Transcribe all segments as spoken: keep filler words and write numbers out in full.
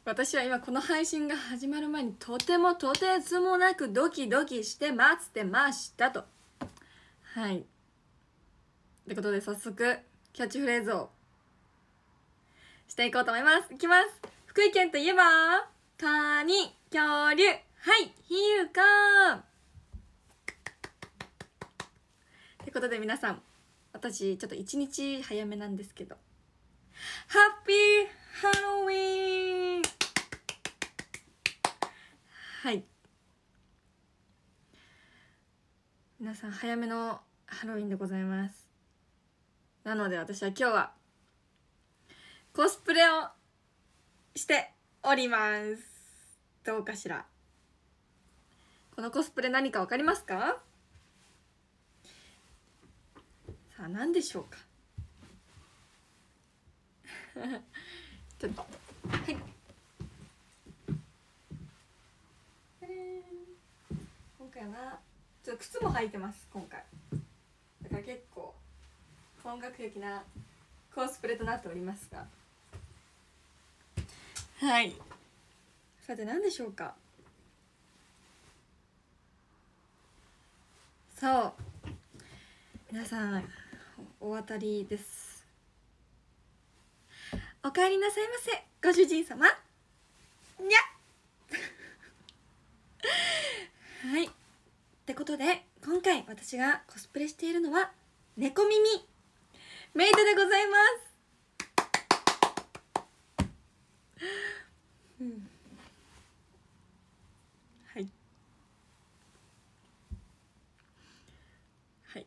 私は今この配信が始まる前にとてもとてつもなくドキドキして待ってましたと。はいってことで早速キャッチフレーズをしていこうと思います。いきます。福井県といえばカニ、恐竜、はい比喩かってことで、皆さん私ちょっと一日早めなんですけど、ハッピーハロウィーン。はい、皆さん早めのハロウィンでございます。なので私は今日はコスプレをしております。どうかしら。このコスプレ何かわかりますか？さあ何でしょうか。ちょっとはい今回はちょっと靴も履いてます。今回だから結構本格的なコスプレとなっておりますが、はい、さて何でしょうか。そう皆さんお当たりです。お帰りなさいませご主人様。にゃはいってことで、今回私がコスプレしているのは猫耳メイドでございます。うん、はいはい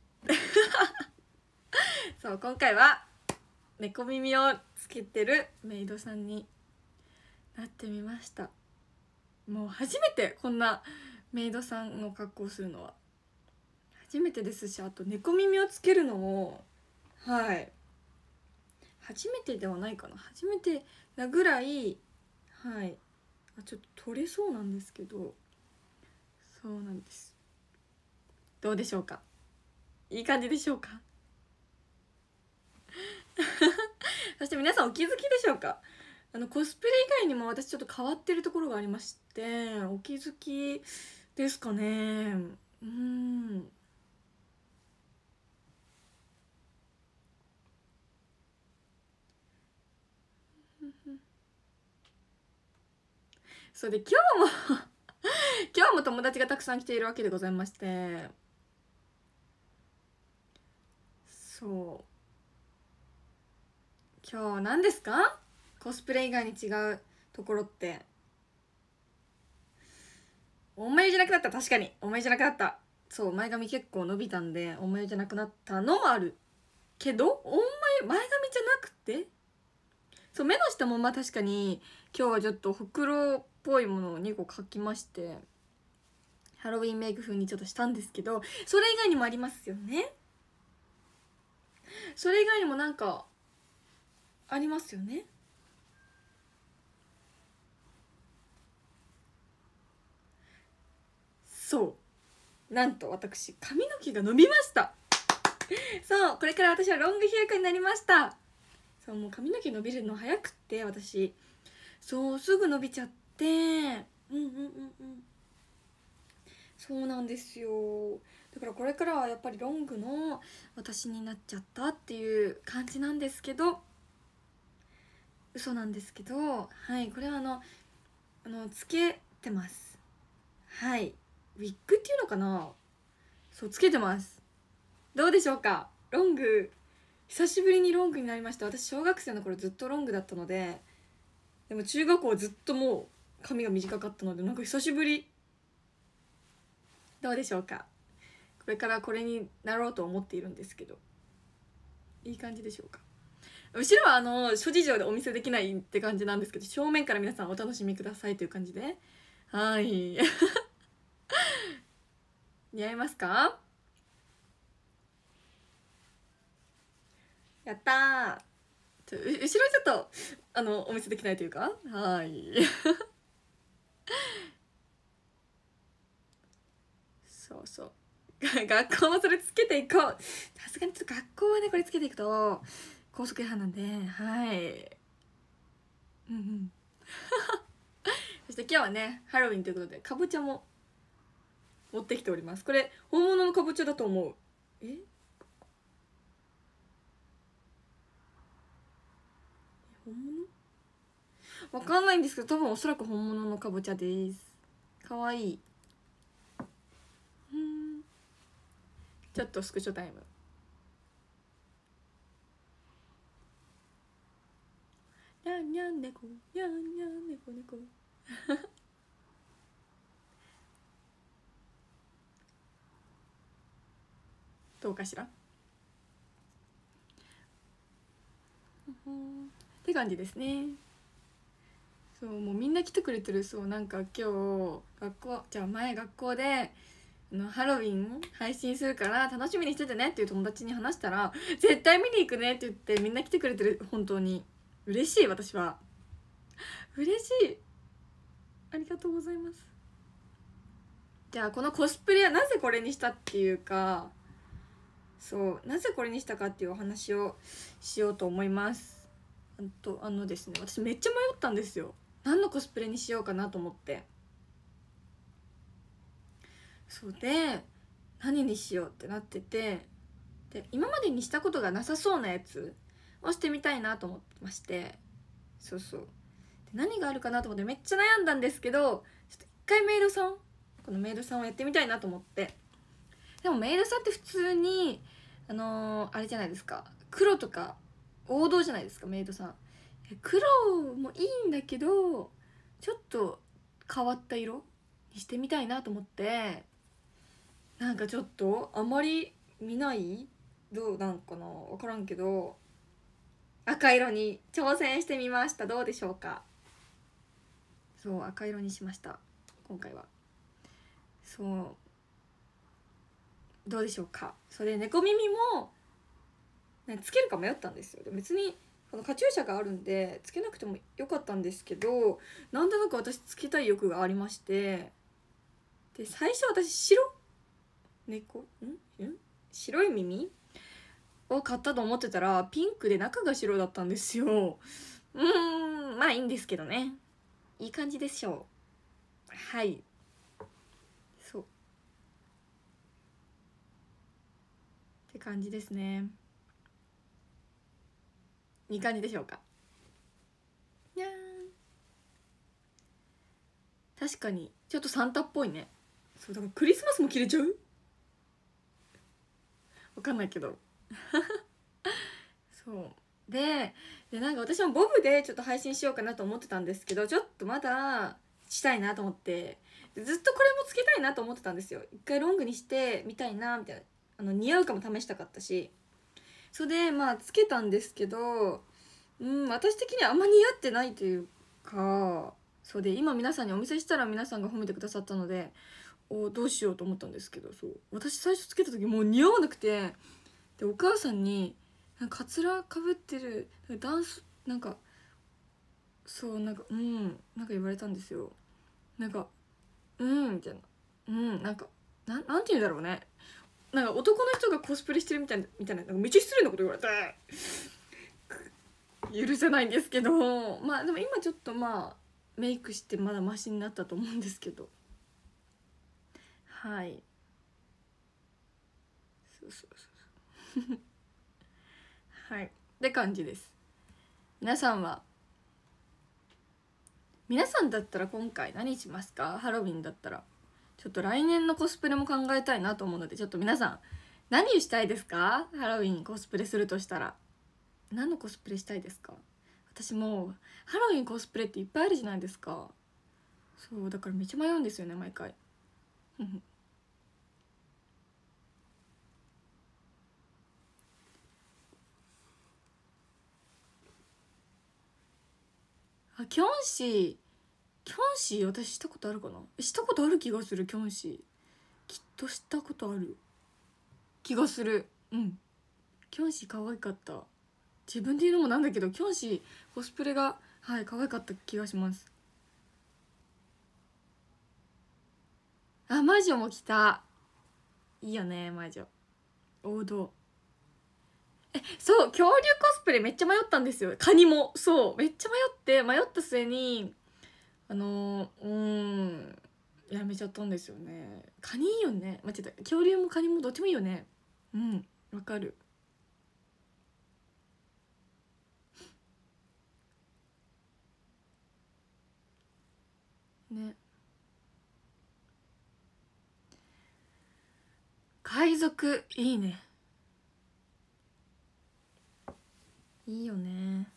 そう今回は猫耳をつけてるメイドさんになってみました。もう初めてこんなメイドさんの格好をするのは初めてですし、あと猫耳をつけるのもはい初めてではないかな、初めてなぐらい、はいあちょっと取れそうなんですけど、そうなんです。どうでしょうか。いい感じでしょうか。そして皆さんお気づきでしょうか。あのコスプレ以外にも私ちょっと変わってるところがありまして、お気づきですかね。うんそうで、今日も今日も友達がたくさん来ているわけでございまして、そう今日何ですか、コスプレ以外に違うところって。お前じゃなくなった。確かにお前じゃなくなった。そう前髪結構伸びたんでお前じゃなくなったのもあるけど、お前前髪じゃなくて、そう目の下もまあ確かに今日はちょっとほくろっぽいものをにこ描きまして、ハロウィンメイク風にちょっとしたんですけど、それ以外にもありますよね。それ以外にもなんかありますよね。そうなんと私髪の毛が伸びました。そうこれから私はロングヘアカになりました。そうもう髪の毛伸びるの早くって私、そうすぐ伸びちゃって、うんうんうんうんそうなんですよ。だからこれからはやっぱりロングの私になっちゃったっていう感じなんですけど、嘘なんですけど、はいこれはあのあのつけてます。はいウィッグっていうのかな、そうつけてます。どうでしょうか。ロング久しぶりにロングになりました。私小学生の頃ずっとロングだったので、でも中学校はずっともう髪が短かったので、なんか久しぶり。どうでしょうか。これからこれになろうと思っているんですけど、いい感じでしょうか。後ろはあの諸事情でお見せできないって感じなんですけど、正面から皆さんお楽しみくださいという感じで、はい似合いますか。やったー。ちょ後ろちょっとあのお見せできないというか、はいそうそう学校もそれつけていこう。さすがにちょっと学校はねこれつけていくと高速違反なんで、はいうんうんそして今日はねハロウィンということでかぼちゃも持ってきております。これ本物のかぼちゃだと思う。え本物わかんないんですけど、多分おそらく本物のかぼちゃです。かわいい。うん、ちょっとスクショタイム。にゃんにゃん猫にゃんにゃん猫猫どうかしらって感じですね。そうもうみんな来てくれてる。そうなんか今日学校じゃあ前学校であのハロウィン配信するから楽しみにしててねっていう友達に話したら絶対見に行くねって言ってみんな来てくれてる。本当に嬉しい。私は嬉しい。ありがとうございます。じゃあこのコスプレはなぜこれにしたっていうか、そうなぜこれにしたかっていうお話をしようと思います。あとあのですね、私めっちゃ迷ったんですよ。何のコスプレにしようかなと思って。そうで何にしようってなってて、で今までにしたことがなさそうなやつをしてみたいなと思ってまして、そうそうで何があるかなと思ってめっちゃ悩んだんですけど、ちょっと一回メイドさんこのメイドさんをやってみたいなと思って。でもメイドさんって普通にあのー、あれじゃないですか、黒とか王道じゃないですかメイドさん。黒もいいんだけどちょっと変わった色にしてみたいなと思って、なんかちょっとあまり見ないどうなんかな分からんけど赤色に挑戦してみました。どうでしょうか。そう赤色にしました今回は。そうどうでしょうか。それ猫耳も、ね、つけるか迷ったんですよ。で別にこのカチューシャがあるんでつけなくてもよかったんですけど、なんとなく私つけたい欲がありまして、で最初私白猫んん白い耳を買ったと思ってたらピンクで中が白だったんですよ。うーんまあいいんですけどね、いい感じでしょう。はいそうって感じですね。いい感じでしょうか。にゃーん確かにちょっとサンタっぽいね。そうだからクリスマスも着れちゃうわかんないけどそうででなんか私もボブでちょっと配信しようかなと思ってたんですけど、ちょっとまだしたいなと思って、ずっとこれもつけたいなと思ってたんですよ。一回ロングにしてみたいなみたいな、あの似合うかも試したかったし、それでまあつけたんですけど、うん私的にはあんま似合ってないというか、そうで今皆さんにお見せしたら皆さんが褒めてくださったので、おどうしようと思ったんですけど、そう私最初つけた時もう似合わなくて、でお母さんになんかカツラかぶってるダンスなんかそうなんかうんなんか言われたんですよ。なんかうんみたいな、うんなんかなんなんて言うんだろうね、なんか男の人がコスプレしてるみたいなみたいな、なんかめっちゃ失礼なこと言われて許せないんですけど、まあでも今ちょっとまあメイクしてまだマシになったと思うんですけど、はいそうそうそうそうはいって感じです。皆さんは皆さんだったら今回何しますか。ハロウィンだったらちょっと来年のコスプレも考えたいなと思うので、ちょっと皆さん何をしたいですか。ハロウィンコスプレするとしたら何のコスプレしたいですか。私もうハロウィンコスプレっていっぱいあるじゃないですか。そうだからめっちゃ迷うんですよね毎回あキョンシーキョンシー私したことあるかな。したことある気がする。キョンシーきっとしたことある気がする。うんキョンシー可愛かった。自分で言うのもなんだけどキョンシーコスプレがはい可愛かった気がします。あ魔女も来た。いいよね魔女王道。 そう恐竜コスプレめっちゃ迷ったんですよ。カニもそうめっちゃ迷って迷った末にあのー、うーんやめちゃったんですよね。カニいいよね。間違えた、恐竜もカニもどっちもいいよね。うんわかる。ね、海賊いいね。いいよね。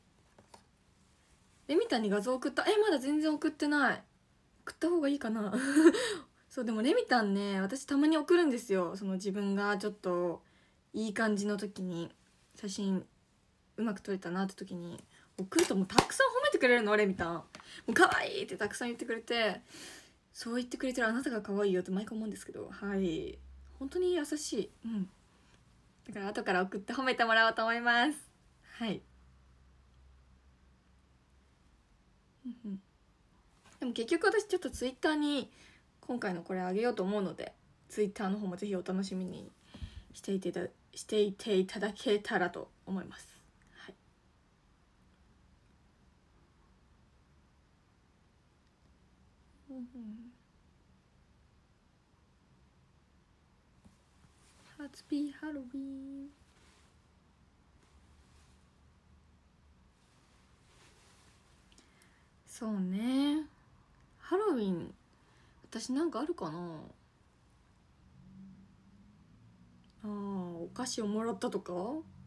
レミタンに画像送った？えまだ全然送ってない。送った方がいいかなそうでもレミタンね私たまに送るんですよ。その自分がちょっといい感じの時に写真うまく撮れたなって時に送るともうたくさん褒めてくれるの。レミタンもう可愛いってたくさん言ってくれて、そう言ってくれてるあなたが可愛いよって毎回思うんですけど、はい本当に優しい。うんだから後から送って褒めてもらおうと思います。はいでも結局私ちょっとツイッターに今回のこれあげようと思うので、ツイッターの方もぜひお楽しみにしていていたしていていただけたらと思います。はい、うんうん、ハッピーハロウィン。そうねハロウィン私なんかあるかなあ。お菓子をもらったとか。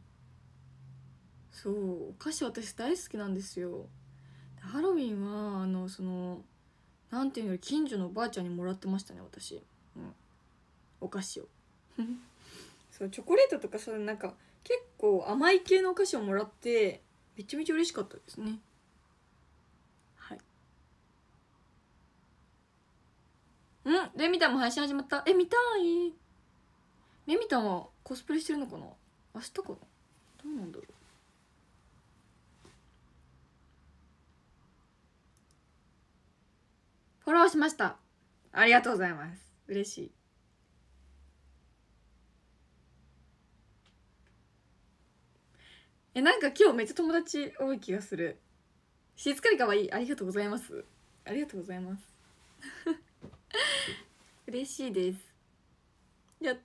そうお菓子私大好きなんですよ。ハロウィンはあのそのなんていうの近所のおばあちゃんにもらってましたね私、うん、お菓子をそうチョコレートとかそういうなんか結構甘い系のお菓子をもらってめちゃめちゃ嬉しかったですね。はい。うんレミタンも配信始まった。え見たい。レミタンはコスプレしてるのかな。明日かな。どうなんだろう。フォローしました。ありがとうございます。嬉しい。えなんか今日めっちゃ友達多い気がする。しっかりかわいい。ありがとうございます。ありがとうございます嬉しいです。やった。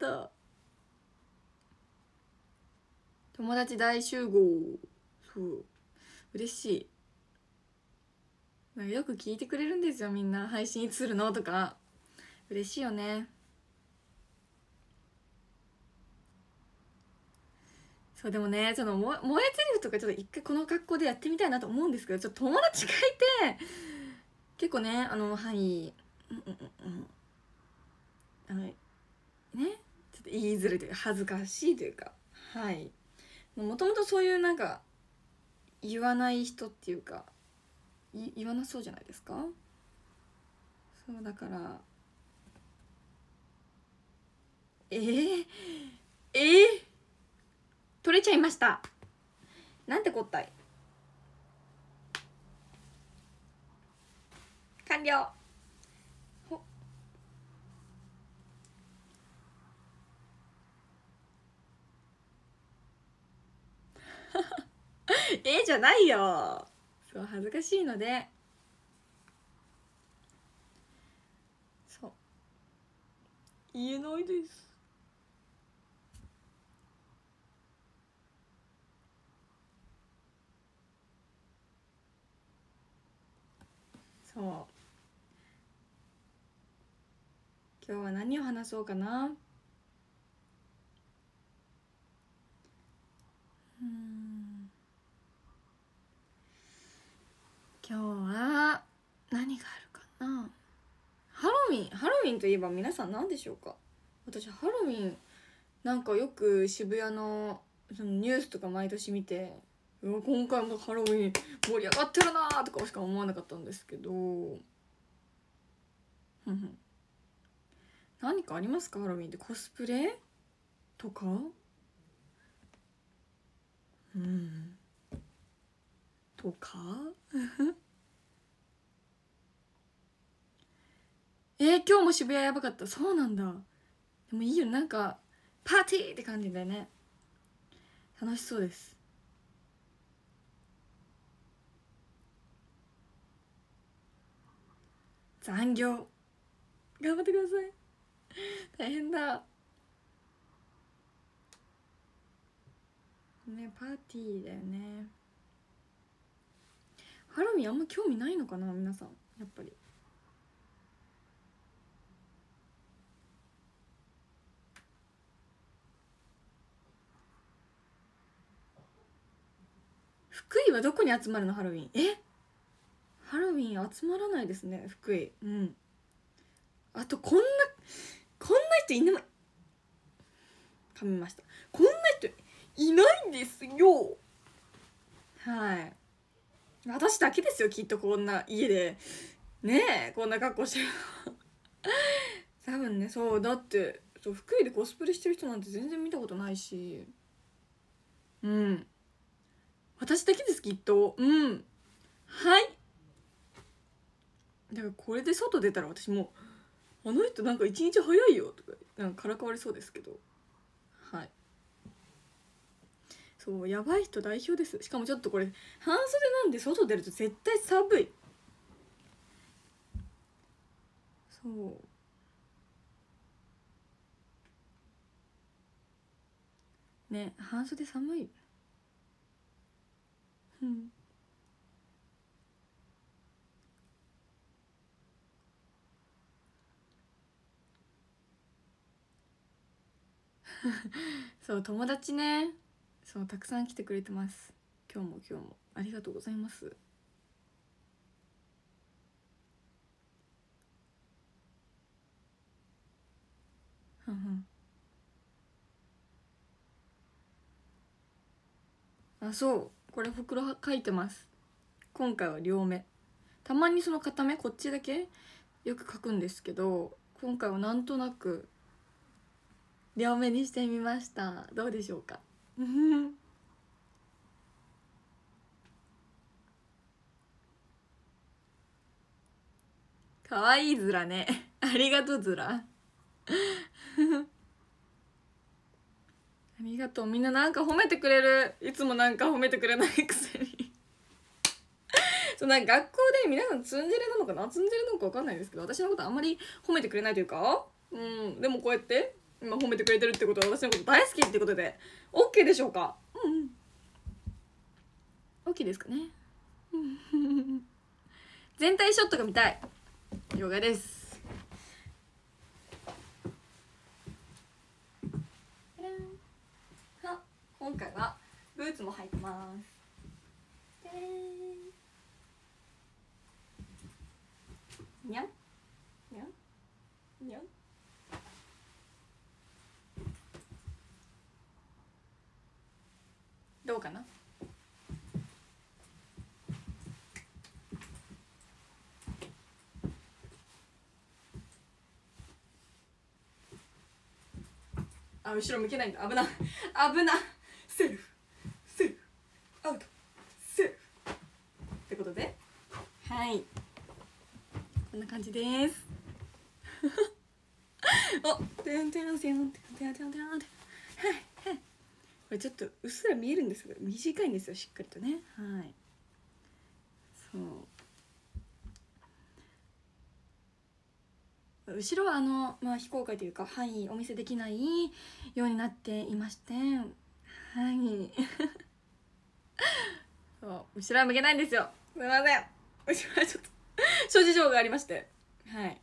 友達大集合。そう嬉しい。なんかよく聞いてくれるんですよみんな。配信いつするのとか嬉しいよね。そうでもねその萌え台詞とかちょっと一回この格好でやってみたいなと思うんですけど、ちょっと友達がいて結構ねあのはいうんうんうんあのねちょっと言いづらいというか恥ずかしいというか、はいもともとそういうなんか言わない人っていうか言わなそうじゃないですか。そうだからえー、えー、取れちゃいました。なんてこったい。完了。えじゃないよ。そう恥ずかしいので。そう言えないです。そう今日は何を話そうかな。うん今日は何があるかな。ハロウィンハロウィンといえば皆さん何でしょうか。私ハロウィンなんかよく渋谷のそのニュースとか毎年見て、うわ今回もハロウィン盛り上がってるなとかしか思わなかったんですけど何かありますか。ハロウィンでコスプレとかうんとかえー、今日も渋谷やばかった。そうなんだ。でもいいよなんかパーティーって感じだよね。 楽しそうです。残業頑張ってください。大変だね。パーティーだよね。ハロウィンあんま興味ないのかな皆さん。やっぱり福井はどこに集まるの？ハロウィン。えハロウィン集まらないですね福井。うん。あとこんなこんな人いない噛みました。こんな人いないんですよ。はい。私だけですよきっとこんな家でねえこんな格好してる多分ね。そうだってそう福井でコスプレしてる人なんて全然見たことないし。うん私だけですきっと。うんはいだからこれで外出たら私もうあの人なんか一日早いよとかなんかからかわれそうですけど。はいそうやばい人代表です。しかもちょっとこれ半袖なんで外出ると絶対寒い。そうね半袖寒い。うんそう友達ねそうたくさん来てくれてます。今日も今日もありがとうございます。ふんふんあそうこれほくろ書いてます。今回は両目。たまにその片目こっちだけよく書くんですけど今回はなんとなく両目にしてみました。どうでしょうかかわいいずらねありがとうずらありがとう。みんななんか褒めてくれる。いつもなんか褒めてくれないくせにそうなんか学校で皆さんツンデレなのかなツンデレなのか分かんないですけど私のことあんまり褒めてくれないというかうんでもこうやって今褒めてくれてるってことは私のこと大好きってことで OK でしょうか。うんうん OK ですかね全体ショットが見たいヨガです。は今回はブーツも履いてます。にゃんにゃんにゃんどうかな。あ後ろ向けないんだ。危な危なセーフセーフアウトセーフってことではいこんな感じですおてんてんてんてんてんてんてんはいはいこれちょっとうっすら見えるんですけど短いんですよしっかりとね。はいそう後ろはあの、まあ、非公開というかはいお見せできないようになっていましてはいそう後ろは向けないんですよ。すいません後ろはちょっと諸事情がありましてはい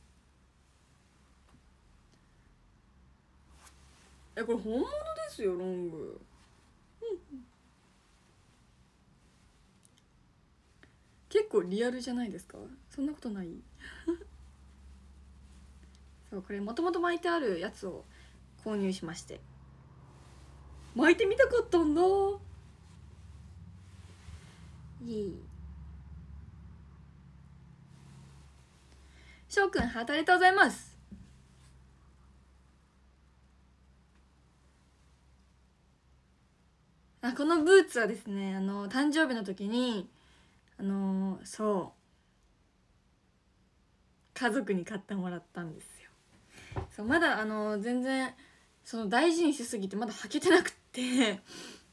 えこれ本物ですよロング、うん、結構リアルじゃないですか。そんなことないそうこれもともと巻いてあるやつを購入しまして巻いてみたかったんだイエイ。しょうくんハートありがとうございます。あこのブーツはですねあの誕生日の時にあのそう家族に買ってもらったんですよ。そうまだあの全然その大事にしすぎてまだ履けてなくって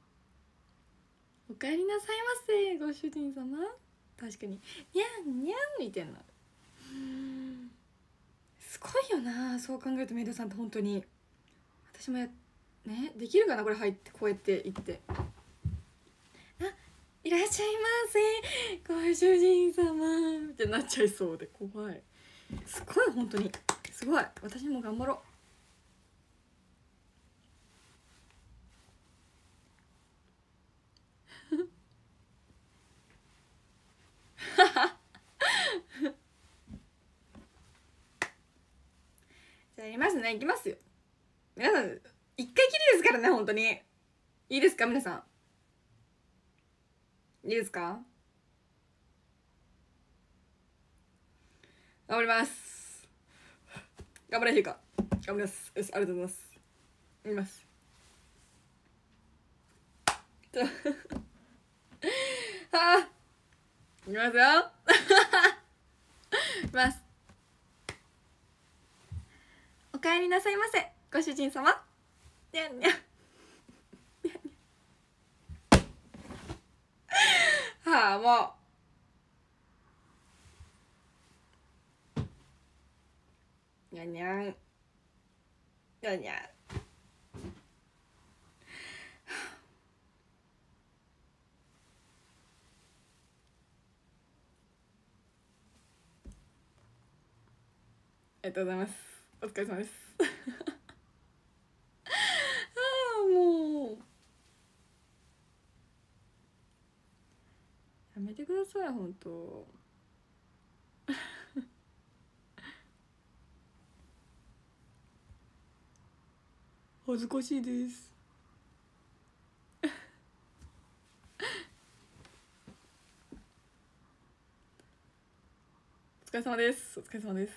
おかえりなさいませご主人様。確かににゃんにゃんみたいな、すごいよな。そう考えるとメイドさんって本当に私もやねできるかなこれ入ってこうやって行って、あいらっしゃいませご主人様ってなっちゃいそうで怖い。すごい本当にすごい。私も頑張ろう。じゃあやりますね。いきますよ皆さん。一回きりですからね本当に。いいですか皆さん、いいですか。頑張ります。 頑張れひゅうか、頑張ります。よし、ありがとうございます。見ますああ、いきますよいきます。お帰りなさいませ、ご主人様。にゃんにゃんはあ、もうにゃんにゃんにゃんにゃん。ありがとうございます。お疲れ様ですああ、もうやめてください、本当恥ずかしいですお疲れ様です。お疲れ様です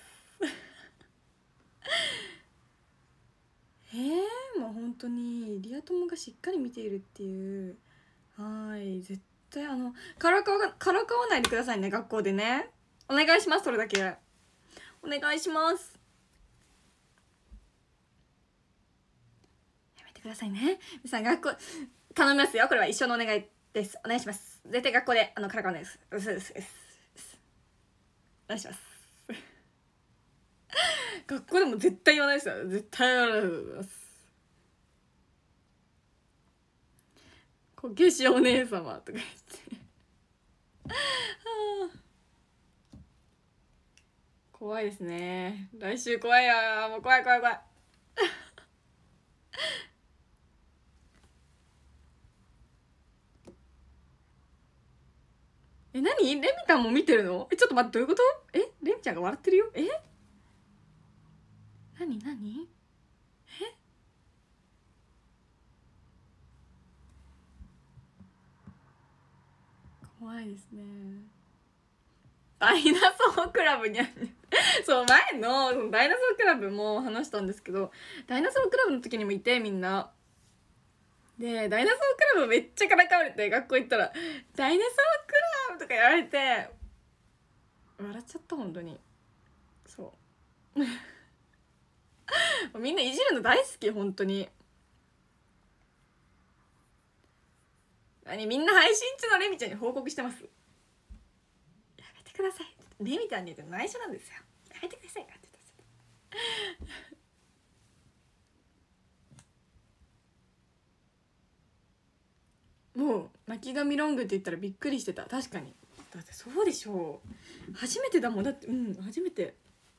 えー、もう本当にリア友がしっかり見ているっていう、はい、絶対あのからかわからかわないでくださいね、学校でね。お願いします。それだけお願いします。やめてくださいね皆さん。学校頼みますよ。これは一生のお願いです。お願いします。絶対学校であのからかわないです。うすうすうすお願いします学校でも絶対言わないですよ。絶対言わないです。こけしお姉様とか言って怖いですね。来週怖いや、もう怖い怖い怖いえ、何レミタンも見てるの？え、ちょっと待って、どういうこと？え、レミちゃんが笑ってるよ。え、何何？え、怖いですね。ダイナソークラブにゃそう前のそのダイナソークラブも話したんですけど、ダイナソークラブの時にもいて、みんなでダイナソークラブめっちゃからかわれて、学校行ったら「ダイナソークラブ!」とか言われて笑っちゃった。本当にそうみんないじるの大好き。本当に何、みんな配信中のレミちゃんに報告してます。やめてください。レミちゃんに言って内緒なんですよ。やめてくださいって言ってもう泣き髪ロングって言ったらびっくりしてた。確かに。だってそうでしょう。初めてだもん。だってうん初めて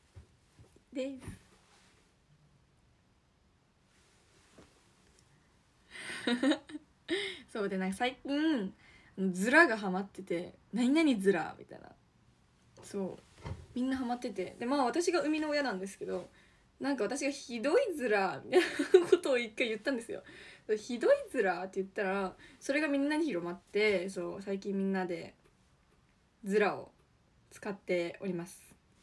ですそうで、なんか最近ズラがハマってて、何々ズラみたいな、そうみんなハマってて、でまあ私が生みの親なんですけど、なんか私がひどいズラみたいなことを一回言ったんですよ。ひどいズラって言ったらそれがみんなに広まって、そう最近みんなでズラを使っております。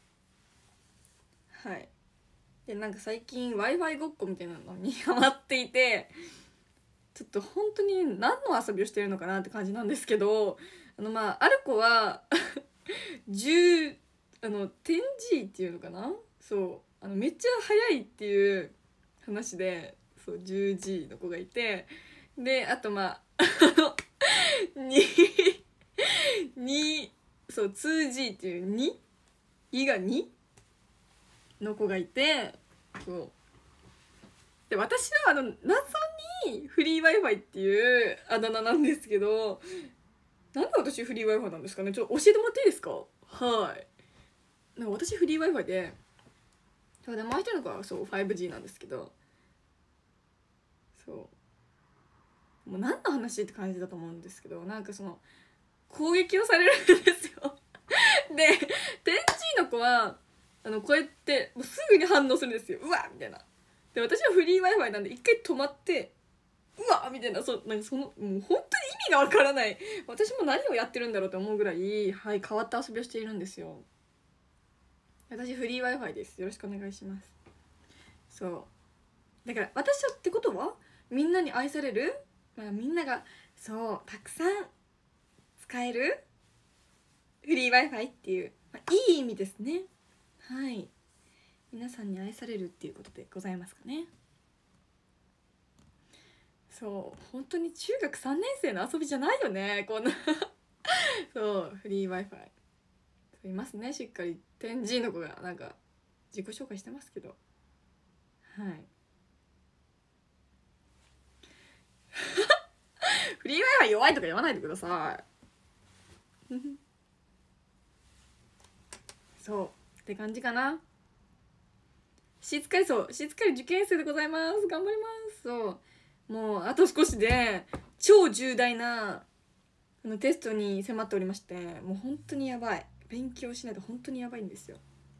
はい。でなんか最近 w i f i ごっこみたいなのにハマっていて、ちょっと本当に何の遊びをしてるのかなって感じなんですけど、あのまあある子はじゅうあの テンジー っていうのかな、そうあのめっちゃ速いっていう話で、そう じゅうジー の子がいて、であとまあににそう ツージー っていうにいがにの子がいて、そうで私はあの謎にフリー Wi-Fi っていうあだ名なんですけど、なんで私フリー Wi-Fi なんですかね。ちょっと教えてもらっていいですか。はい。なんか私フリー Wi-Fi で、そうでもう一人の子はそう ファイブジー なんですけど、そうもう何の話って感じだと思うんですけど、なんかその攻撃をされるんですよで テンジー の子はあのこうやってもうすぐに反応するんですよ。うわっみたいな。で私はフリー Wi-Fi なんで一回止まって、うわみたいな、そなんかそのもう本当に意味がわからない、私も何をやってるんだろうと思うぐらい、はい、変わった遊びをしているんですよ。私フリー Wi-Fi です。よろしくお願いします。 そうだから私はってことはみんなに愛される、まあ、みんながそうたくさん使えるフリー Wi-Fi っていう、まあ、いい意味ですね。はい、皆さんに愛されるっていうことでございますかね。そう本当に中学さんねん生の遊びじゃないよねこんなそうフリー Wi-Fi いますね。しっかり天神の子がなんか自己紹介してますけど、はいフリー Wi-Fi 弱いとか言わないでくださいそうって感じかな。しっかりそうしっかり受験生でございます。頑張ります。そうもうあと少しで超重大なあのテストに迫っておりまして、もう本当にやばい。勉強しないと本当にやばいんですよ。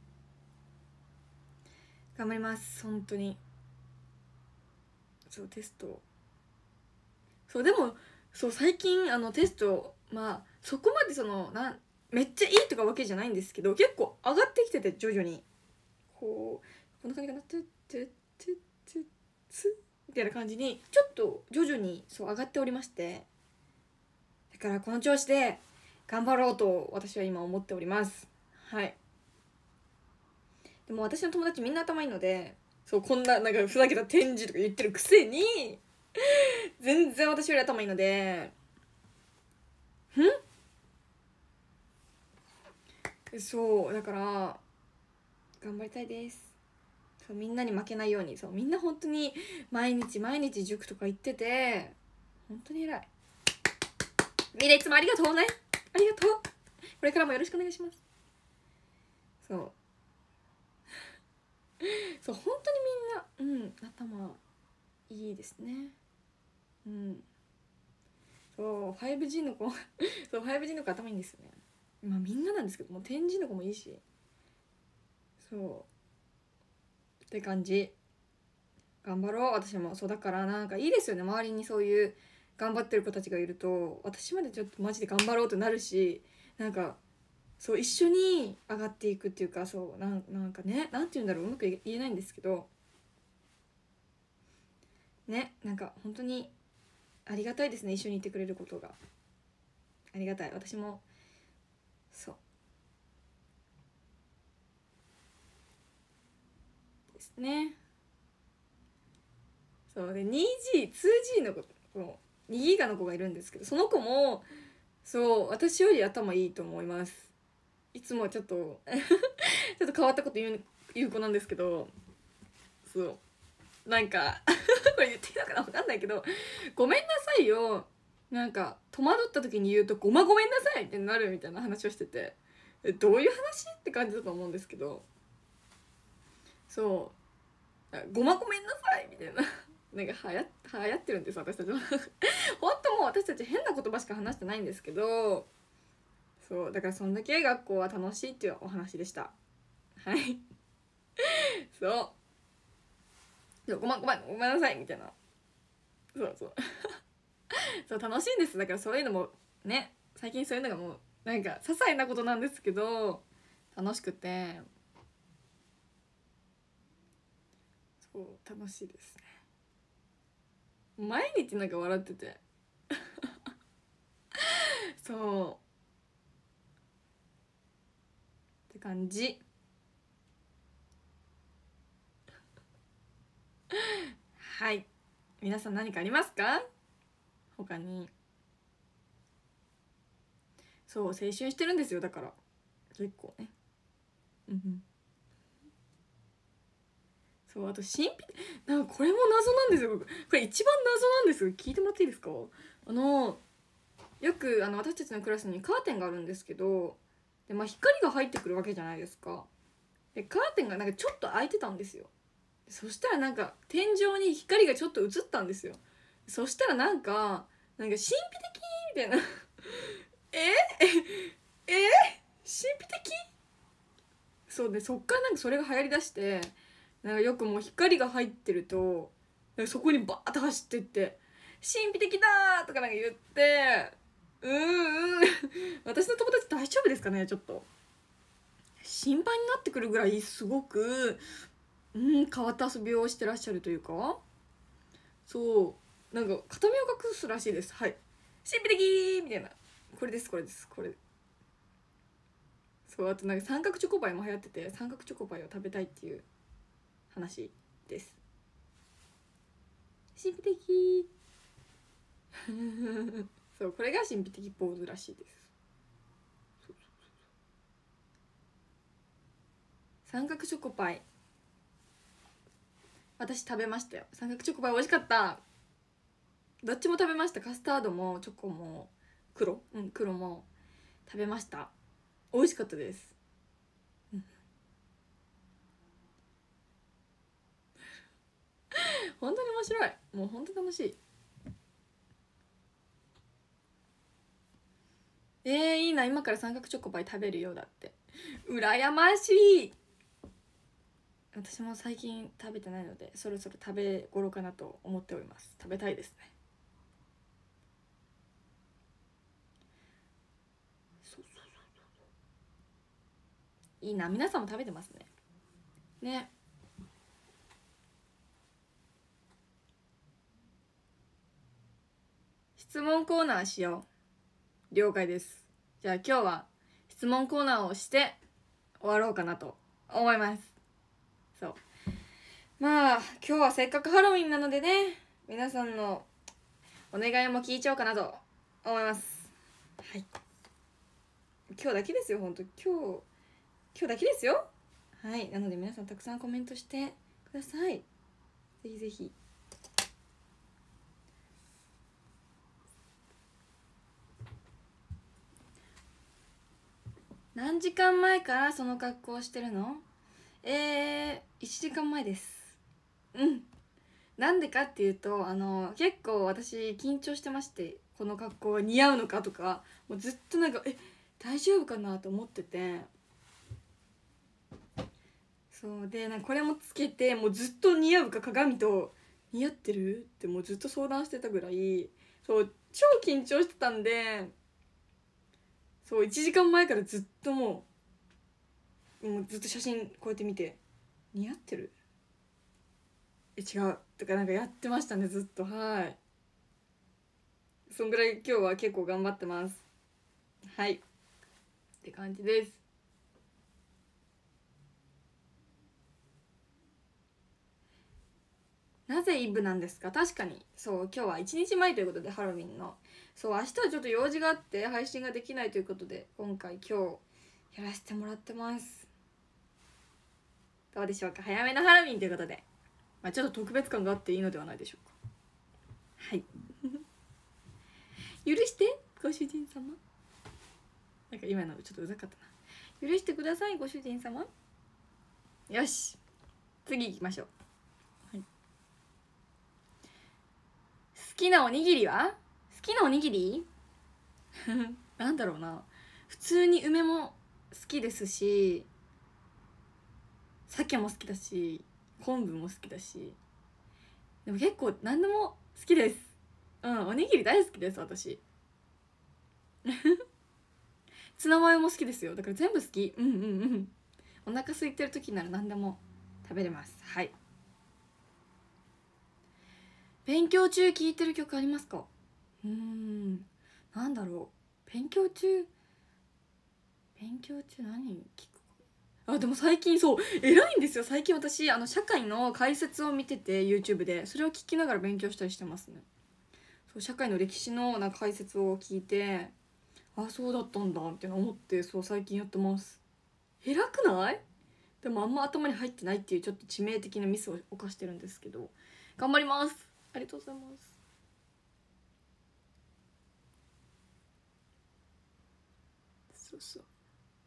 頑張ります本当に。そうテストそうでもそう最近あのテストまあそこまでそのなんめっちゃいいとかわけじゃないんですけど、結構上がってきてて徐々にこうこんな感じかな、トゥットゥットゥットゥッツみたいな感じにちょっと徐々にそう上がっておりまして、だからこの調子で頑張ろうと私は今思っております。はい。でも私の友達みんな頭いいので、そうこんななんかふざけた展示とか言ってるくせに全然私より頭いいので、んそうだから頑張りたいです。そうみんなに負けないように、そうみんな本当に毎日毎日塾とか行ってて本当に偉い。みんないつもありがとうね。ありがとう。これからもよろしくお願いします。そうそう本当にみんなうん頭いいですね。うんそう ファイブジー の子そう ファイブジー の子頭いいんですよね。まあみんななんですけども天神の子もいいし、そうって感じ。頑張ろう私も。そうだからなんかいいですよね、周りにそういう頑張ってる子たちがいると私までちょっとマジで頑張ろうとなるし、なんかそう一緒に上がっていくっていうか、そうなんなんかね、なんて言うんだろう、うまく言えないんですけどね、なんか本当にありがたいですね、一緒にいてくれることがありがたい。私もそうですね。そうで ツージー、ツージー の子、にギガの子がいるんですけど、その子もそう私より頭いいと思います。いつもちょっとちょっと変わったこと言う言う子なんですけど、そうなんかこれ言っていいのかな分かんないけど、ごめんなさいよなんか戸惑った時に言うとごまごめんなさいってなるみたいな話をしてて、どういう話って感じだと思うんですけど、そうごまごめんなさいみたいななんかはや流行ってるんです私たちは本当もう私たち変な言葉しか話してないんですけど、そうだからそんだけ学校は楽しいっていうお話でした。はいそうそうごめんごめんごめんなさいみたいな、そうそうそう楽しいんです。だからそういうのもね、最近そういうのがもうなんか些細なことなんですけど楽しくて、そう楽しいですね。毎日なんか笑っててそうって感じはい皆さん何かありますか他に。そう青春してるんですよだから結構ね。うんそうあと神秘なんかこれも謎なんですよ。これ一番謎なんですよ。聞いてもらっていいですか。あのよくあの私たちのクラスにカーテンがあるんですけど、で、まあ、光が入ってくるわけじゃないですか。でカーテンがなんかちょっと開いてたんですよ。そしたらなんか天井に光がちょっと映ったんですよ。そしたらなんかなんか神秘的みたいなええ神秘的そうで、そっからなんかそれが流行りだして、なんかよくもう光が入ってるとなんかそこにバーッと走ってって神秘的だとかなんか言って、うーん私の友達大丈夫ですかね。ちょっと心配になってくるぐらいすごくうん変わった遊びをしてらっしゃるというか、そうなんか片目を隠すらしいです。はい、神秘的みたいな、これですこれですこれ。そう、あとなんか三角チョコパイも流行ってて、三角チョコパイを食べたいっていう話です。神秘的そう、これが神秘的ポーズらしいです。そうそうそうそう、三角チョコパイ私食べましたよ。三角チョコパイ美味しかった。どっちも食べました。カスタードもチョコも黒うん黒も食べました。美味しかったです、うん、本当に面白い。もう本当楽しい。えー、いいな。今から三角チョコパイ食べるようだって。羨ましい。私も最近食べてないので、そろそろ食べ頃かなと思っております。食べたいですね。そうそうそう、いいな。皆さんも食べてますね。ね。質問コーナーしよう。了解です。じゃあ今日は質問コーナーをして終わろうかなと思います。そう、まあ今日はせっかくハロウィンなのでね、皆さんのお願いも聞いちゃおうかなと思います。はい、今日だけですよ。本当今日今日だけですよ。はい、なので皆さんたくさんコメントしてください。ぜひぜひ。何時間前からその格好をしてるの？えー、いちじかんまえです。うん、なんでかっていうと、あの結構私緊張してまして、この格好は似合うのかとか、もうずっとなんかえ大丈夫かなと思ってて、そうでなんかこれもつけて、もうずっと似合うか、鏡と似合ってるってもうずっと相談してたぐらい、そう超緊張してたんで、そういちじかんまえからずっともうもうずっと写真こうやって見て、似合ってる、え違うとかなんかやってましたね、ずっと。はい、そんぐらい今日は結構頑張ってます。はいって感じです。なぜイブなんですか？確かにそう、今日はいちにちまえということで、ハロウィンの。そう、明日はちょっと用事があって配信ができないということで、今回今日やらせてもらってます。どうでしょうか？早めのハロウィンということで、まあ、ちょっと特別感があっていいのではないでしょうか。はい許してご主人様。なんか今のちょっとうざかったな。許してくださいご主人様。よし、次行きましょう。はい、好きなおにぎりは？好きなおにぎりなんだろうな。普通に梅も好きですし、鮭も好きだし、昆布も好きだし、でも結構何でも好きです。うん、おにぎり大好きです私ツナマヨも好きですよ。だから全部好き。うんうんうん。お腹空いてる時なら何でも食べれます。はい。勉強中聴いてる曲ありますか？うーん、なんだろう。勉強中勉強中何聞くか。あ、でも最近そう偉いんですよ。最近私あの社会の解説を見てて YouTube で、それを聞きながら勉強したりしてますね。そう、社会の歴史のなんか解説を聞いて、あ、そうだったんだって思って、そう最近やってます。偉くない？でもあんま頭に入ってないっていうちょっと致命的なミスを犯してるんですけど、頑張ります。ありがとうございます。そうそう、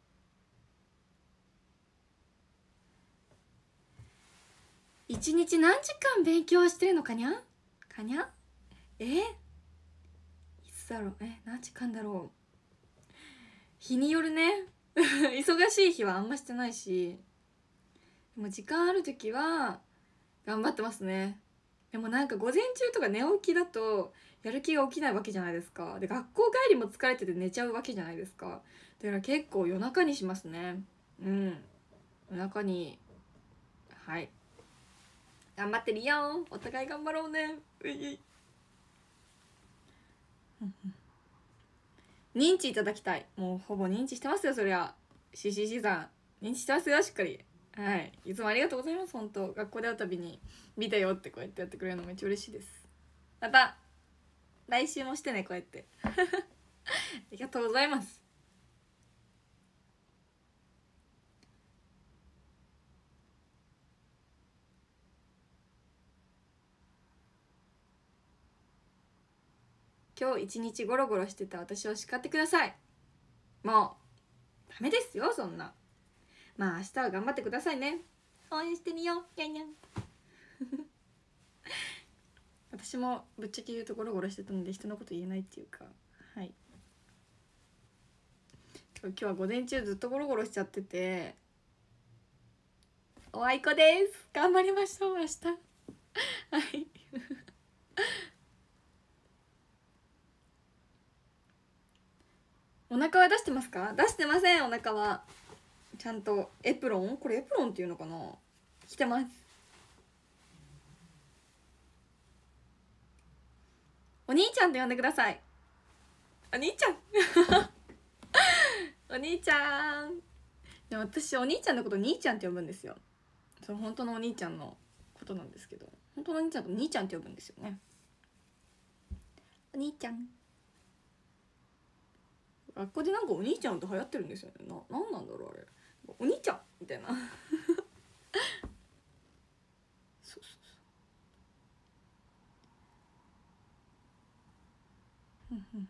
一日何時間勉強してるのかにゃかにゃ。えいつだろう。え何時間だろう。日によるね忙しい日はあんましてないし、でも時間ある時は頑張ってますね。でもなんか午前中とか寝起きだとやる気が起きないわけじゃないですか。で学校帰りも疲れてて寝ちゃうわけじゃないですか。だから結構夜中にしますね。うん、夜中に。はい、 頑張ってるよ、お互い頑張ろうね。ういい認知いただきたい。もうほぼ認知してますよ、そりゃ。 シーシーシー さん認知してますよ、しっかり。はい、いつもありがとうございます。本当学校で会うたびに見たよってこうやってやってくれるのめっちゃ嬉しいです。また来週もしてね、こうやってありがとうございます。今日一日ゴロゴロしてた私を叱ってください。もうダメですよ、そんな。まあ明日は頑張ってくださいね。応援してみよう、にゃんにゃん私もぶっちゃけ言うとゴロゴロしてたので人のこと言えないっていうか、はい、今日は午前中ずっとゴロゴロしちゃってて、おあいこです、頑張りましょう明日はいお腹は出してますか？出してません。お腹はちゃんとエプロン、これエプロンっていうのかな、着てます。お兄ちゃんと呼んでください。お兄ちゃんお兄ちゃん。でも私お兄ちゃんのこと兄ちゃんって呼ぶんですよ。その本当のお兄ちゃんのことなんですけど、本当のお兄ちゃんと兄ちゃんって呼ぶんですよね。お兄ちゃん。学校でなんかお兄ちゃんと流行ってるんですよね。な、なんなんだろうあれ。お兄ちゃんみたいなそうそうそううんうん。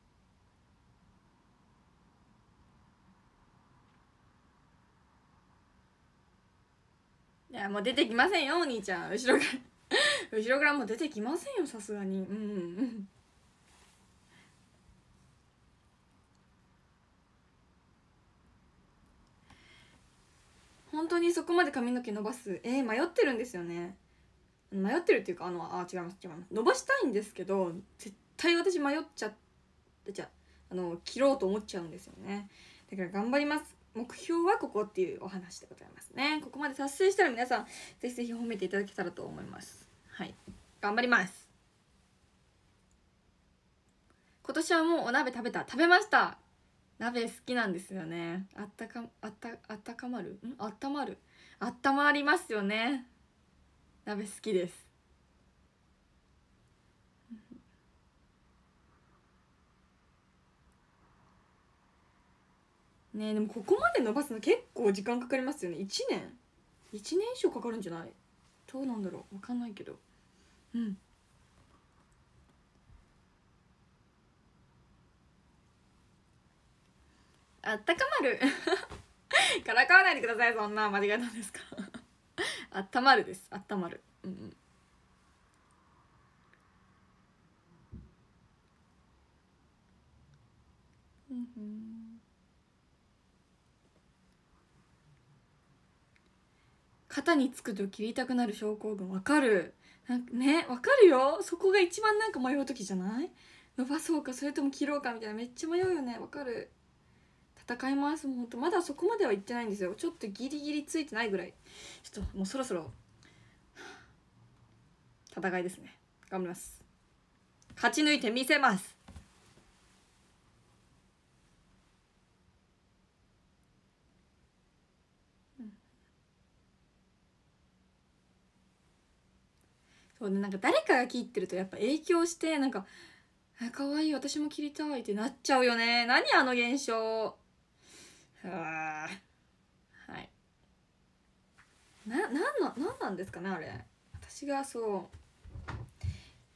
いやもう出てきませんよお兄ちゃん、後ろから後ろからもう出てきませんよ、さすがに。うんうん本当にそこまで髪の毛伸ばす、えー、迷ってるんですよね。迷ってるっていうか、あのあ違います違います、伸ばしたいんですけど絶対私迷っちゃってじゃあの切ろうと思っちゃうんですよね。だから頑張ります。目標はここっていうお話でございますね。ここまで達成したら皆さんぜひぜひ褒めていただけたらと思います。はい、頑張ります。今年はもうお鍋食べた、食べました。鍋好きなんですよね。あったかあったあったかまるんあったまるあったまりますよね。鍋好きです。ねえ、でもここまで伸ばすの結構時間かかりますよね。いちねんいちねん以上かかるんじゃない？どうなんだろう、分かんないけど。うんあったかまるからかわないでください、そんな間違いなんですかあったまるです、あったまる。うんうんうんうん。肩につくと切りたくなる症候群、わかる。なんかね、わかるよ。そこが一番なんか迷う時じゃない？伸ばそうかそれとも切ろうかみたいな、めっちゃ迷うよね。わかる。戦います。もうほんとまだそこまではいってないんですよ。ちょっとギリギリついてないぐらい。ちょっともうそろそろ戦いですね。頑張ります。勝ち抜いてみせます。そうね、なんか誰かが切ってるとやっぱ影響してなんか「あ可愛い私も切りたい」ってなっちゃうよね。何あの現象。はあ、はい。な、なんの、なんなんですかねあれ。私がそう。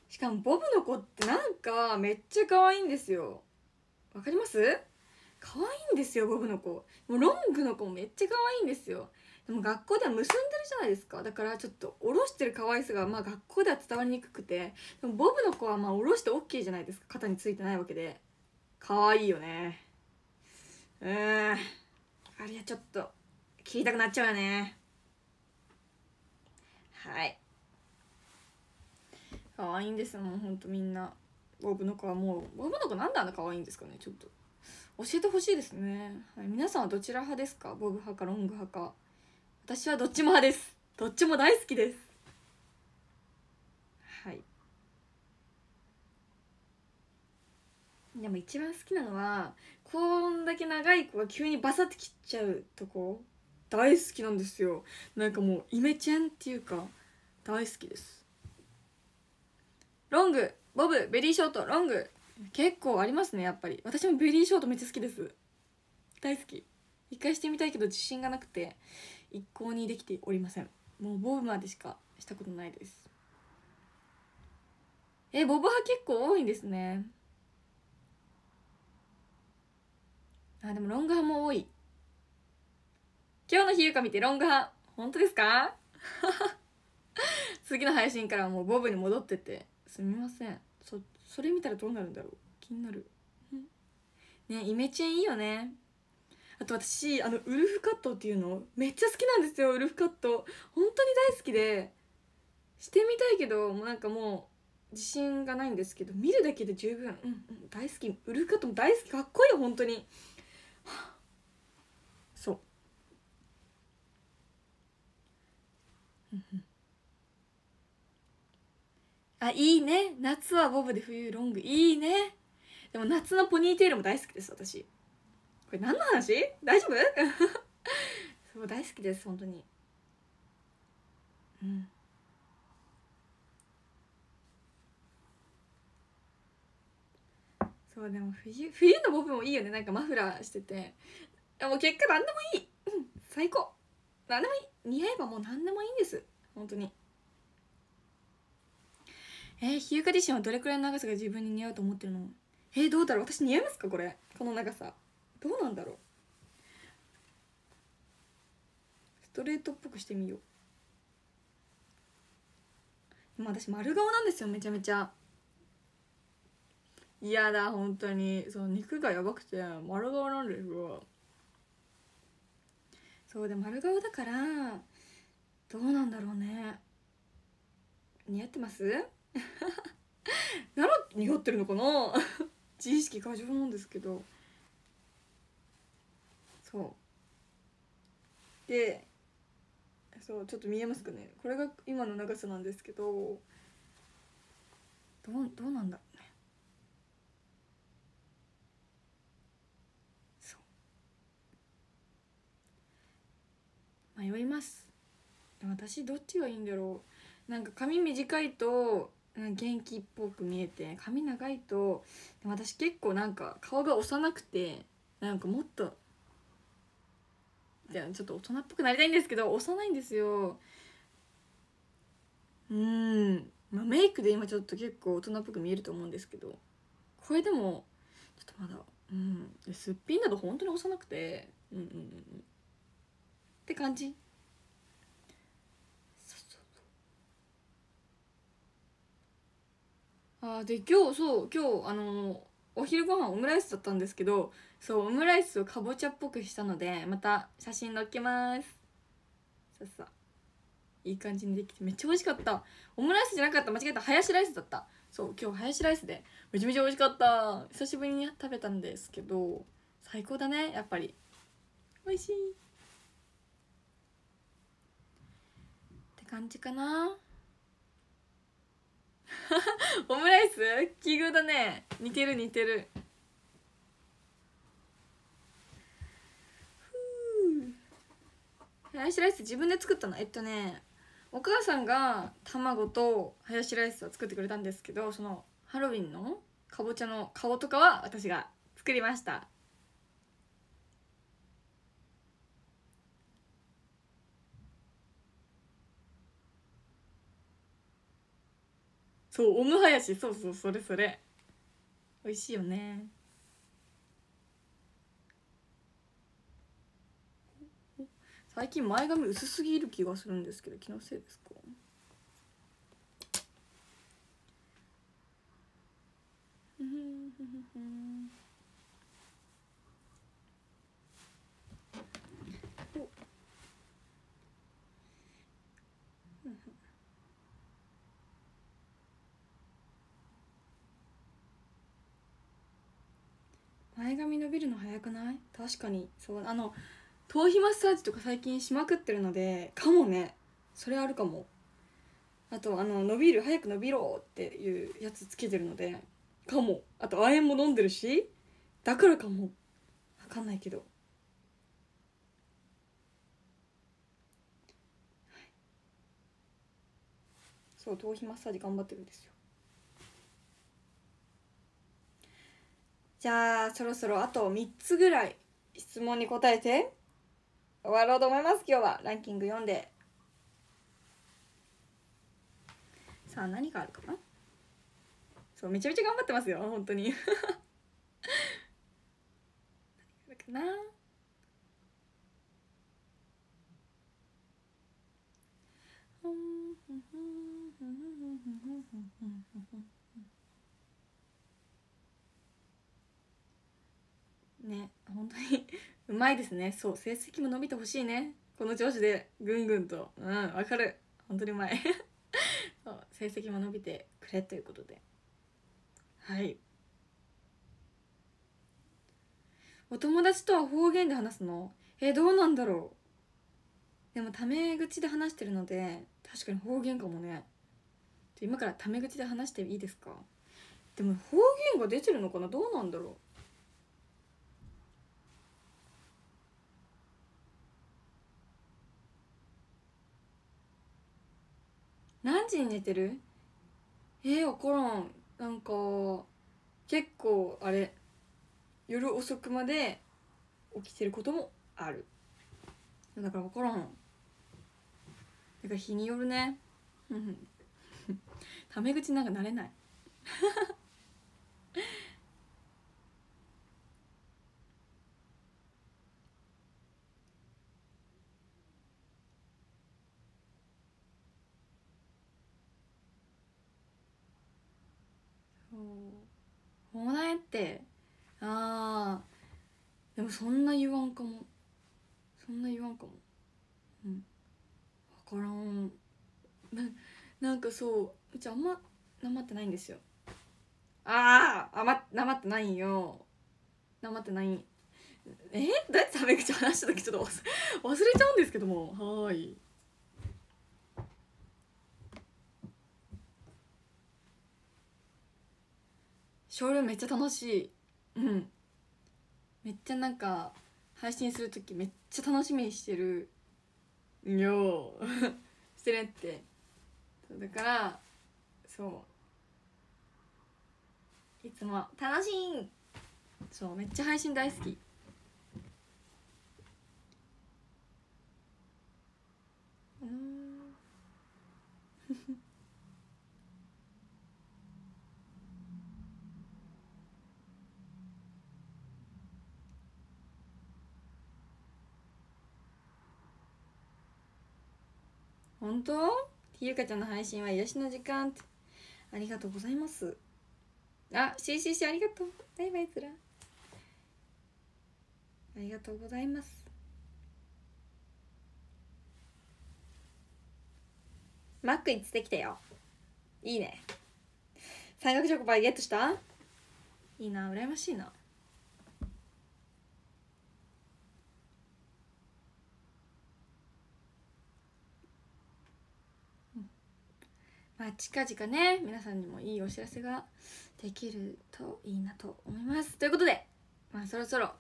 しかもボブの子ってなんかめっちゃ可愛いんですよ。わかります？可愛いんですよボブの子。もうロングの子もめっちゃ可愛いんですよ。でも学校では結んでるじゃないですか。だからちょっと下ろしてる可愛さがまあ学校では伝わりにくくて、でもボブの子はまあ下ろして オーケー じゃないですか。肩についてないわけで可愛いよね。うん、あれはちょっと切りたくなっちゃうよね。はい、可愛いんですもんほんとみんな。ボブの子はもうボブの子なんであんな可愛いんですかね。ちょっと教えてほしいですね、はい、皆さんはどちら派ですか？ボブ派かロング派か。私はどっちも派です。どっちも大好きです。 はい。でも一番好きなのはこんだけ長い子が急にバサって切っちゃうとこ大好きなんですよ。なんかもうイメチェンっていうか大好きです。ロング、ボブ、ベリーショート、ロング結構ありますね。やっぱり私もベリーショートめっちゃ好きです。大好き。一回してみたいけど自信がなくて一向にできておりません。もうボブまでしかしたことないです。え、ボブ派結構多いんですね。あ、でもロング派も多い。今日の日ゆか見てロング派本当ですか？次の配信からはもうボブに戻っててすみません。そそれ見たらどうなるんだろう、気になる。ね、イメチェンいいよね。あと私あのウルフカットっていうのめっちゃ好きなんですよ。ウルフカット本当に大好きでしてみたいけどもうなんかもう自信がないんですけど見るだけで十分、うんうん、大好き。ウルフカットも大好き。かっこいいよ本当に。そうあ、いいね。夏はボブで冬ロングいいね。でも夏のポニーテールも大好きです私。これ何の話？大丈夫？そう大好きです本当に。うん。そうでも冬冬のボブもいいよね。なんかマフラーしててもう結果何でもいい、うん、最高。何でもいい。似合えばもう何でもいいんです本当に。えー、ヒューカディションはどれくらいの長さが自分に似合うと思ってるの？えー、どうだろう。私似合いますかこれ、この長さ。どうなんだろう。ストレートっぽくしてみよう。でも私丸顔なんですよめちゃめちゃ。嫌だ本当に。そう肉がやばくて丸顔なんですよ。そうで丸顔だからどうなんだろうね。似合ってます？なら似合ってるのかな。自意識過剰なんですけど。そうで、そうちょっと見えますかね。これが今の長さなんですけど、どうどうなんだろうね。そう迷います。私どっちがいいんだろう。なんか髪短いと元気っぽく見えて、髪長いとでも私結構なんか顔が幼くてなんかもっとちょっと大人っぽくなりたいんですけど幼いんですよ。うーん、まあ、メイクで今ちょっと結構大人っぽく見えると思うんですけど、これでもちょっとまだ、うん、すっぴんだと本当に幼くて、うんうんうんって感じ。あーで今日そう今日あのお昼ご飯オムライスだったんですけど、そうオムライスをかぼちゃっぽくしたのでまた写真載っけます。さっさいい感じにできてめっちゃ美味しかった。オムライスじゃなかった、間違えた、ハヤシライスだった。そう今日ハヤシライスでめちゃめちゃ美味しかった。久しぶりに食べたんですけど最高だねやっぱり。美味しいって感じかな。オムライス奇遇だね。似てる似てる。ハヤシライス自分で作ったの。えっとねお母さんが卵とハヤシライスを作ってくれたんですけど、そのハロウィンのかぼちゃの顔とかは私が作りました。そうオムハヤシ、そうそうそれそれ美味しいよね。最近前髪薄すぎる気がするんですけど気のせいですか？前髪伸びるの早くない？確かにそうあの頭皮マッサージとか最近しまくってるのでかもね。それあるかも。 あとあの伸びる早く伸びろっていうやつつけてるのでかも。あと亜鉛も飲んでるしだからかも分かんないけど、はい、そう頭皮マッサージ頑張ってるんですよ。じゃあそろそろあとみっつぐらい質問に答えて終わろうと思います。今日はランキング読んで、さあ何があるかな。そうめちゃめちゃ頑張ってますよ本当に何があるかな。ね、本当にうまいですね。そう成績も伸びてほしいね、この調子でぐんぐんと。うん、わかる、本当にうまいそう成績も伸びてくれということで、はい。お友達とは方言で話すの？えどうなんだろう。でもタメ口で話してるので確かに方言かもね。今からタメ口で話していいですか？でも方言が出てるのかな、どうなんだろう。何時に寝てる？えー、分からん。なんか結構あれ夜遅くまで起きてることもある。だから分からん。だから日によるねタメ口なんかなれないそうほうなんやって。あーでもそんな言わんかも。そんな言わんかも。うん分からん。ななんかそううちあんまなまってないんですよ。あああまなまってないんよ。なまってない。えー、どうやってタメ口話した時ちょっと忘れちゃうんですけども。はーい。ショールームめっちゃ楽しい。うんめっちゃなんか配信する時めっちゃ楽しみにしてるよしてるって。だからそういつも楽しい。そうめっちゃ配信大好き。うん本当？ゆかちゃんの配信は癒しの時間って。ありがとうございます。あ、シーシーシーありがとう。バイバイすら。ありがとうございます。マックいつできたよ。いいね。三角チョコパイゲットした？いいな、羨ましいな。まあ近々ね皆さんにもいいお知らせができるといいなと思います。ということでまあそろそろ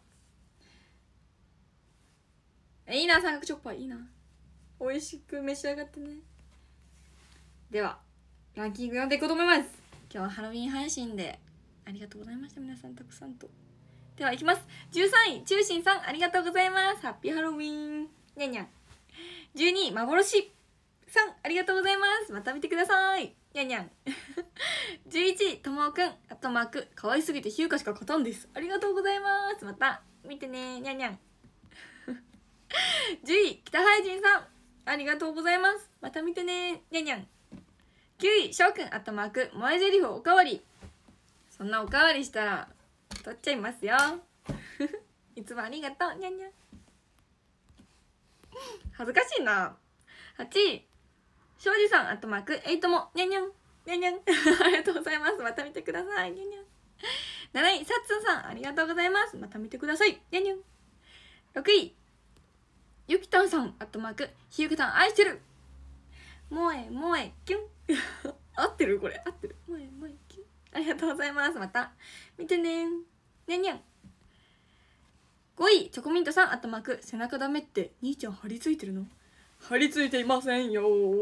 いいな、三角チョコパイいいな。美味しく召し上がってね。ではランキング読んでいこうと思います。今日はハロウィン配信でありがとうございました皆さんたくさんと。ではいきます。じゅうさんい中心さんありがとうございます。ハッピーハロウィンにゃんにゃん。じゅうにい幻さんありがとうございます。また見てくださいにゃんにゃんじゅういちいともおくんあとマーク可愛すぎてヒューカしか勝たんです。ありがとうございます。また見てねにゃんにゃんじゅうい北ハイジンさんありがとうございます。また見てねにゃんにゃんきゅういしょうくんあとマーク萌えゼリフおかわり。そんなおかわりしたら取っちゃいますよいつもありがとうにゃんにゃん恥ずかしいな。はちい庄司さんあとマークエイトもにゃんにゃんにゃんにゃんありがとうございます。また見てくださいにゃんにゃんなないさっつんさんありがとうございます。また見てくださいにゃんにゃんろくいゆきたんさんあとマークひゆかたん愛してる萌え萌えキュン合ってるこれ合ってる。前前ありがとうございます。また見てね。にゃんにゃん。ごいチョコミントさんあとマーク背中ダメって兄ちゃん張り付いてるの？張り付いていませんよ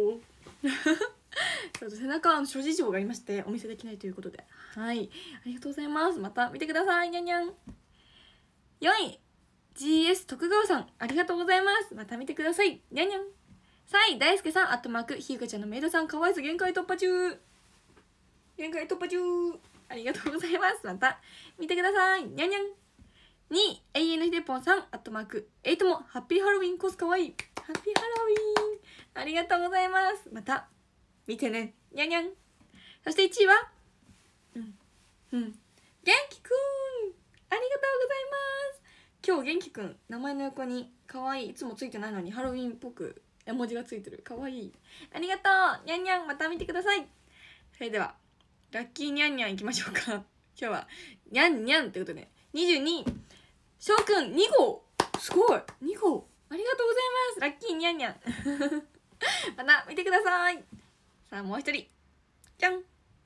ちょっと背中の諸事情がありましてお見せできないということで、はい、ありがとうございます。また見てください。にゃんにゃん。よんい ジーエス 徳川さんありがとうございます。また見てください。にゃんにゃん。さんい大輔さんアットマークひゆかちゃんのメイドさんかわいさ限界突破中限界突破中ありがとうございます。また見てください。にゃんにゃん。にい永遠のひでぽんさんアットマークエイトもハッピーハロウィンコスかわいいハッピーハロウィンありがとうございます。また見てね。にゃんにゃん。そしていちいはうんうん元気くんありがとうございます。今日元気くん名前の横にかわいいいつもついてないのにハロウィンっぽく絵文字がついてるかわいいありがとうにゃんにゃん。また見てください。それではラッキーにゃんにゃんいきましょうか。今日はにゃんにゃんということでにじゅうにしょうくんにごうすごいにごうありがとうございます。ラッキーにゃんにゃんまた見てください。さあもう一人じゃん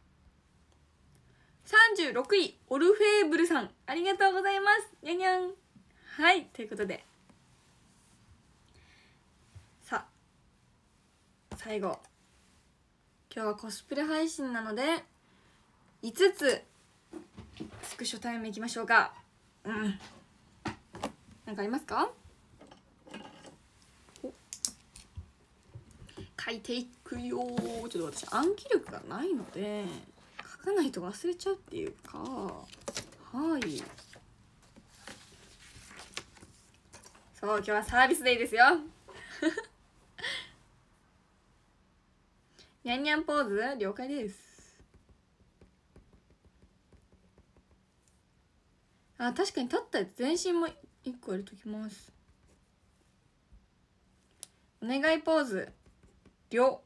さんじゅうろくいオルフェーブルさんありがとうございます。にゃんにゃん。はいということでさあ最後今日はコスプレ配信なのでいつつスクショタイムいきましょうか。うんなんかありますか？書いていくよ。ちょっと私暗記力がないので書かないと忘れちゃうっていうか、はいそう今日はサービスデーですよにゃんにゃんポーズ了解です。あ確かに立ったやつ全身もいっこ入れときます。お願いポーズ両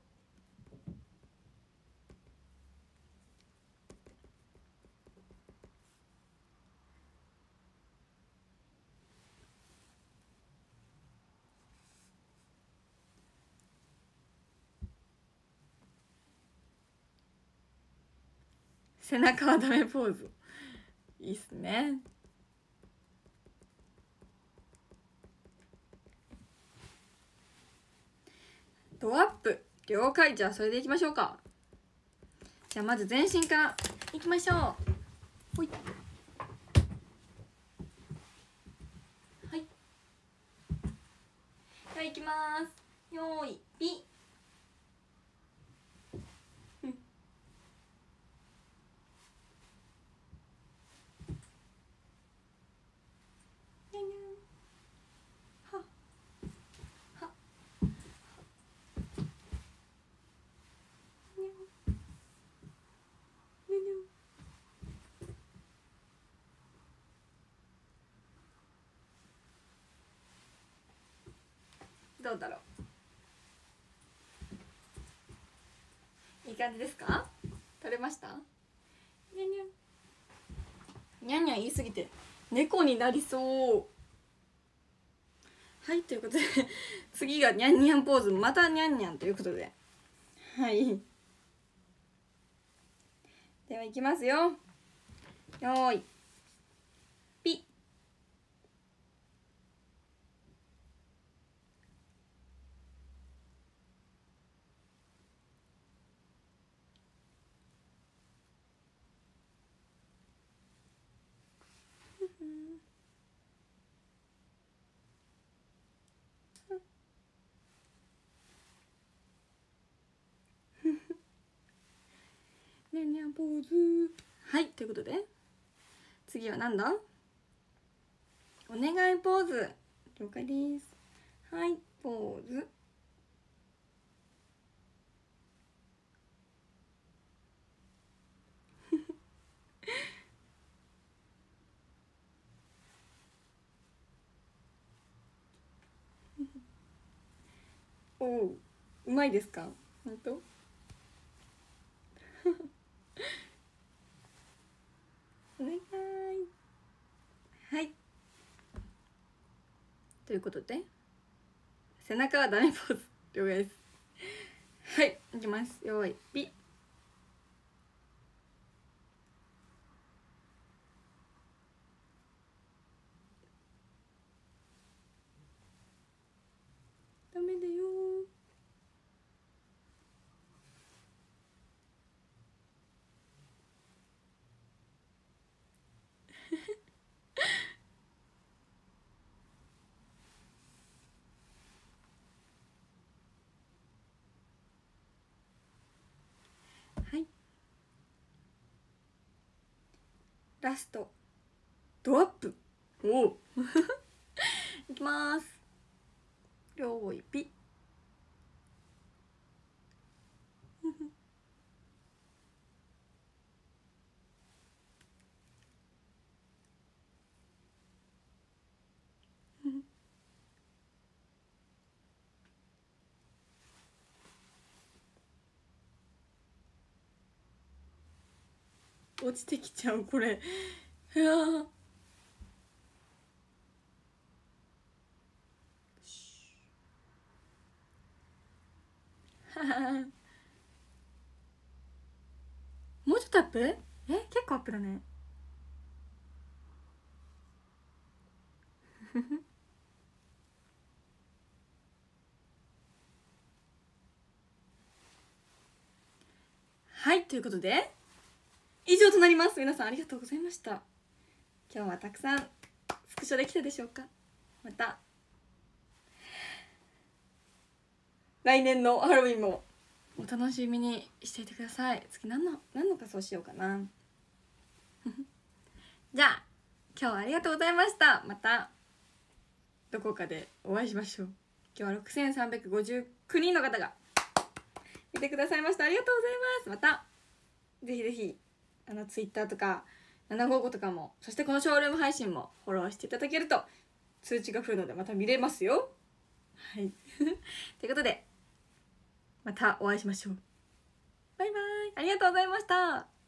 背中はダメポーズいいっすね。ドアップ了解。じゃあそれでいきましょうか。じゃあまず全身からいきましょう。ほいはいではいきます。よーいピッどうだろういい感じですか？取れました？にゃんにゃんにゃんにゃん言いすぎて猫になりそう。はいということで次がにゃんにゃんポーズまたにゃんにゃんということではいではいきますよ。よーいピッにゃんにゃんポーズはいということで次はなんだお願いポーズ了解です。はいポーズおおうまいですか本当お願いはいということで背中はダメポーズ了解です。はいいきます。よーいピッ。ダメだよはい、ラストドアップ。おおいきます。よーいピッ。落ちてきちゃうこれ。いやーもうちょっとアップ？え結構アップだね。はい、ということで以上となります。皆さんありがとうございました。今日はたくさんスクショできたでしょうか。また来年のハロウィンもお楽しみにしていてください。次何の何の仮装しようかなじゃあ今日はありがとうございました。またどこかでお会いしましょう。今日はろくせんさんびゃくごじゅうきゅうにんの方が見てくださいました。ありがとうございます。またぜひぜひあのツイッターとかななひゃくごじゅうごとかも、そしてこのショールーム配信もフォローしていただけると通知が来るのでまた見れますよ。はいということでまたお会いしましょう。バイバイ。ありがとうございました。